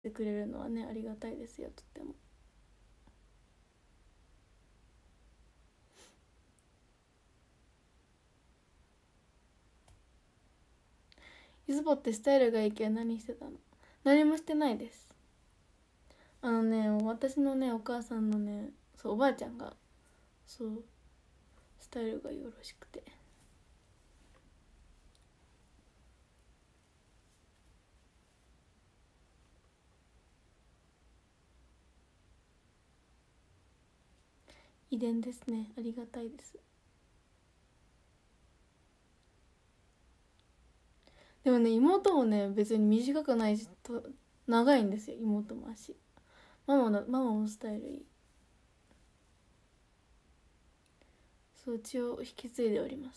てくれるのはねありがたいですよ、とっても。ゆずぼってスタイルがいいけど何してたの？何もしてないです。私のねお母さんのね、そうおばあちゃんがそうスタイルがよろしくて、遺伝ですね、ありがたいです。でもね妹もね別に短くないしと長いんですよ、妹も足。ママもスタイルいい。そう、血を引き継いでおります。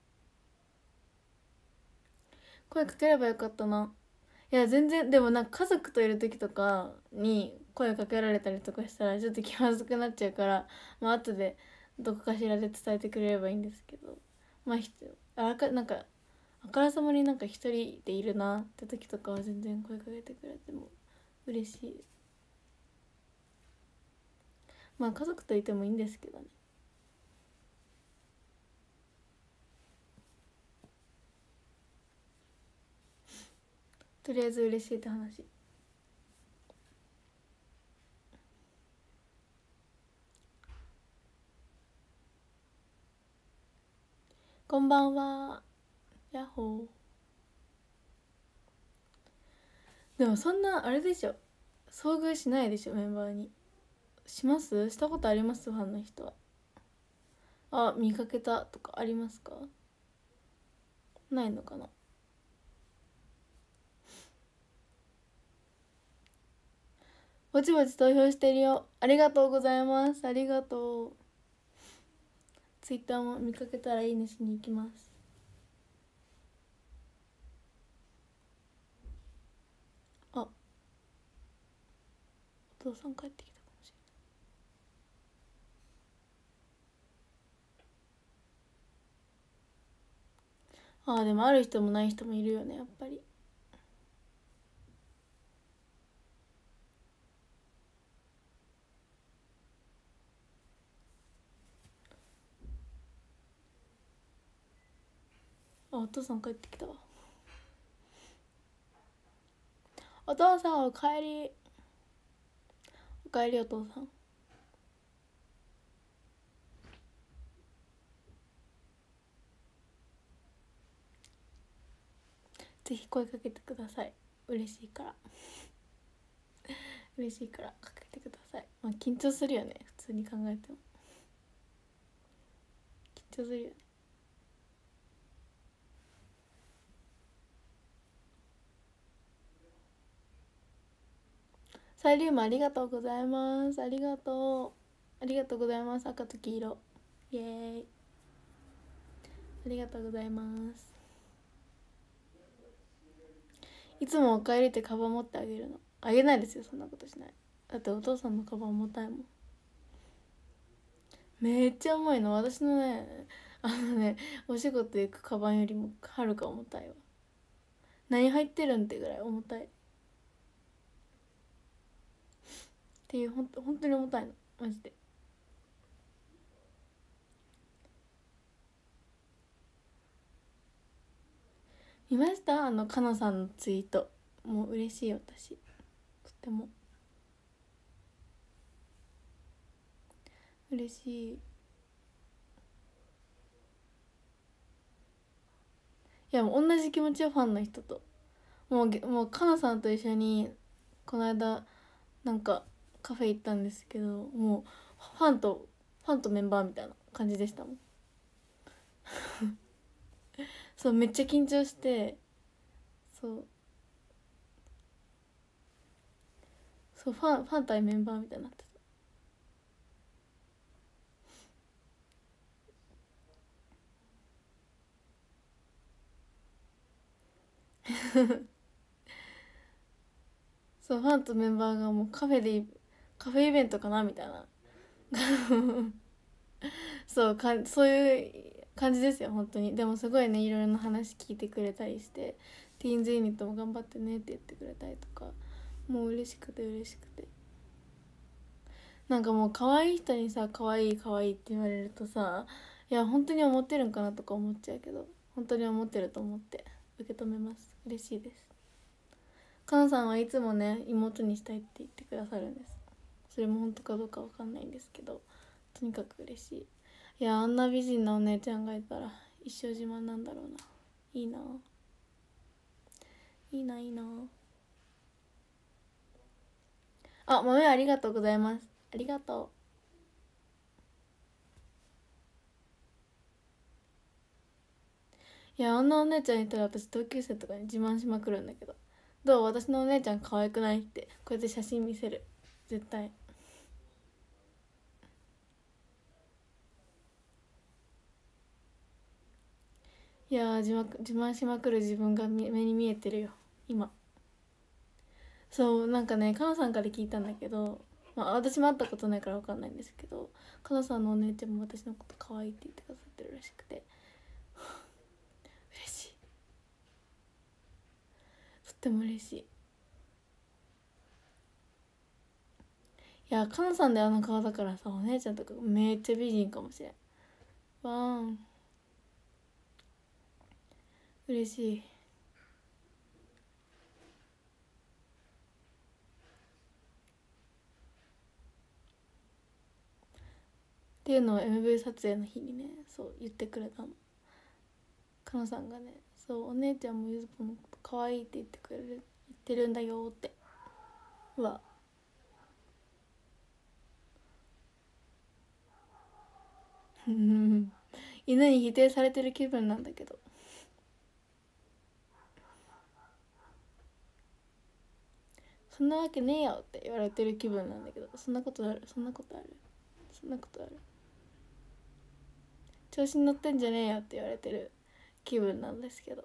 声かければよかったな。いや全然、でもなんか家族といる時とかに声かけられたりとかしたらちょっと気まずくなっちゃうから、まあ後でどこかしらで伝えてくれればいいんですけど、まあなんかあからさまになんか一人でいるなって時とかは全然声かけてくれても嬉しい。まあ家族といてもいいんですけどね。とりあえず嬉しいって話。こんばんは。やっほー。でもそんなあれでしょ、遭遇しないでしょメンバーに。します？したことあります？ファンの人は。あ、見かけたとかありますか？ないのかな。ぼちぼち投票してるよ。ありがとうございます。ありがとう。ツイッターも見かけたらいいねしに行きます。あ、お父さん帰ってきたかもしれない。あ、でもある人もない人もいるよね、やっぱり。あ、お父さん帰ってきたわ。お父さんおかえり。おかえりお父さん。ぜひ声かけてください。嬉しいから嬉しいからかけてください。まあ緊張するよね、普通に考えても緊張するよね。サイリウムありがとうございます。ありがとう。ありがとうございます。赤と黄色。イエーイ。ありがとうございます。いつもお帰りってカバン持ってあげるの？あげないですよ、そんなことしない。だってお父さんのカバン重たいもん。めっちゃ重いの、私のね。お仕事行くカバンよりもはるか重たいわ。何入ってるんってぐらい重たいっていう、本当に重たいのマジで。見ました？かなさんのツイート。もう嬉しい、私とっても嬉しい。いやもう同じ気持ちよ、ファンの人と。もうかなさんと一緒にこの間なんかカフェ行ったんですけど、もうファンとメンバーみたいな感じでしたもん。そう、めっちゃ緊張して。そうファン対メンバーみたいになってた。そう、ファンとメンバーがもうカフェイベントかなみたいな。そういう感じですよ本当に。でもすごいね、いろいろな話聞いてくれたりして、ティーンズユニットも頑張ってねって言ってくれたりとか、 もう嬉しくて嬉しくて、なんかもう可愛い人にさ可愛い可愛いって言われるとさ、いや本当に思ってるんかなとか思っちゃうけど、本当に思ってると思って受け止めます。嬉しいです。かなさんはいつもね妹にしたいって言ってくださるんです。それも本当かどうかわかんないんですけど、とにかく嬉しい。いやあんな美人なお姉ちゃんがいたら一生自慢なんだろうな。いいな、いいな、いいな。あ、豆ありがとうございます。ありがとう。いやあんなお姉ちゃんいたら私同級生とかに自慢しまくるんだけど、どう、私のお姉ちゃん可愛くないってこうやって写真見せる、絶対。いや自慢しまくる自分が目に見えてるよ今。そうなんかね、かなさんから聞いたんだけど、まあ、私も会ったことないから分かんないんですけど、かなさんのお姉ちゃんも私のこと可愛いって言ってくださってるらしくて、嬉しい、とっても嬉しい。いやかなさんであの顔だからさ、お姉ちゃんとかめっちゃ美人かもしれん。わーん、嬉しい。っていうのを MV 撮影の日にね、そう言ってくれたの。かなさんがね、そうお姉ちゃんもゆずぽんのこと可愛いって言ってくれる、言ってるんだよって。うわ、犬に否定されてる気分なんだけど、そんなわけねえよって言われてる気分なんだけど、そんなことある、そんなことある、そんなことある、調子に乗ってんじゃねえよって言われてる気分なんですけど、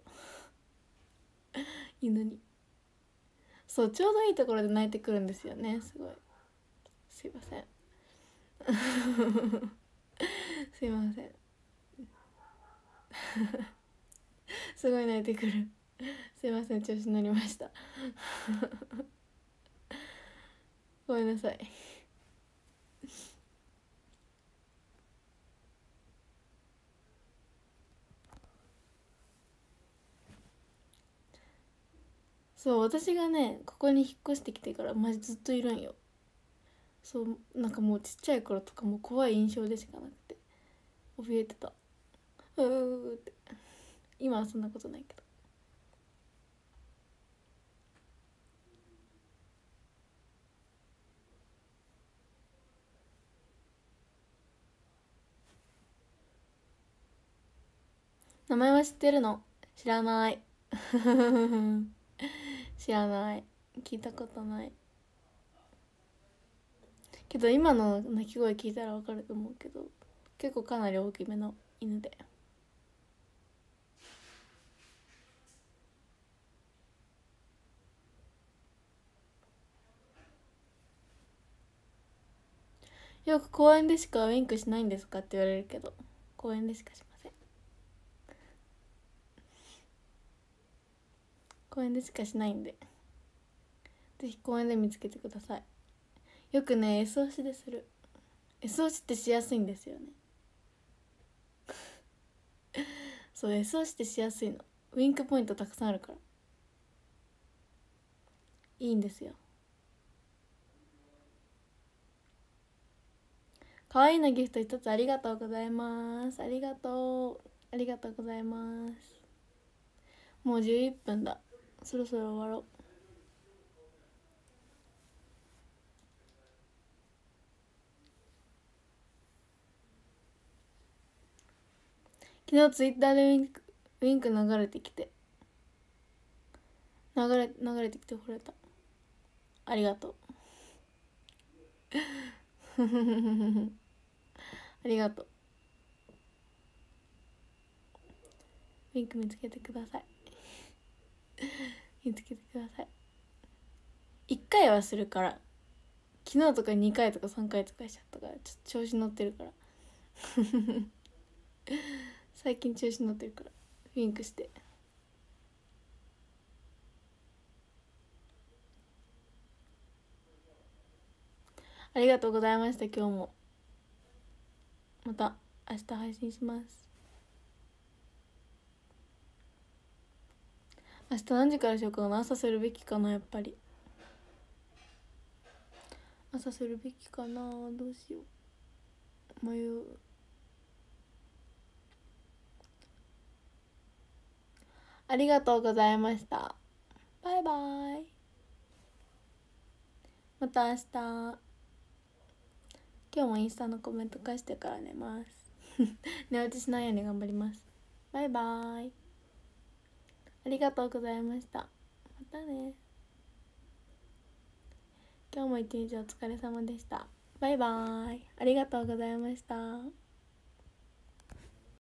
犬に。そうちょうどいいところで泣いてくるんですよね、すごい。すいません。すいません、すごい泣いてくる。すいません、調子乗りました。ごめんなさい。そう私がねここに引っ越してきてからマジずっといるんよ。そうなんかもうちっちゃい頃とかも怖い印象でしかなくて怯えてた。うーって。今はそんなことないけど。名前は知ってるの？知らない。知らない、聞いたことない。けど今の鳴き声聞いたらわかると思うけど、結構かなり大きめの犬で。よく公園でしかウインクしないんですかって言われるけど、公園でしかしません。公園でしかしないんで、ぜひ公園で見つけてください。よくね S 押しでする。 S 押しってしやすいんですよね。そう S 押しってしやすいの。ウインクポイントたくさんあるからいいんですよ。可愛いのギフト一つありがとうございます。ありがとう、ありがとうございます。もう11分だ、そろそろ終わろう。昨日ツイッターでウインク流れてきて、流れてきて惚れた。ありがとう。ありがとう。ウインク見つけてください。見つけてください。1回はするから。昨日とか2回とか3回とかしちゃったから、ちょっと調子乗ってるから。最近調子乗ってるからウインクして。 ありがとうございました。今日もまた明日配信します。明日何時からしようかな。朝するべきかな。やっぱり朝するべきかな。どうしよう、迷う。ありがとうございました。バイバイ。また明日。今日もインスタのコメント返してから寝ます寝落ちしないように頑張ります。バイバイ。ありがとうございました。またね。今日も一日お疲れ様でした。バイバイ。ありがとうございました。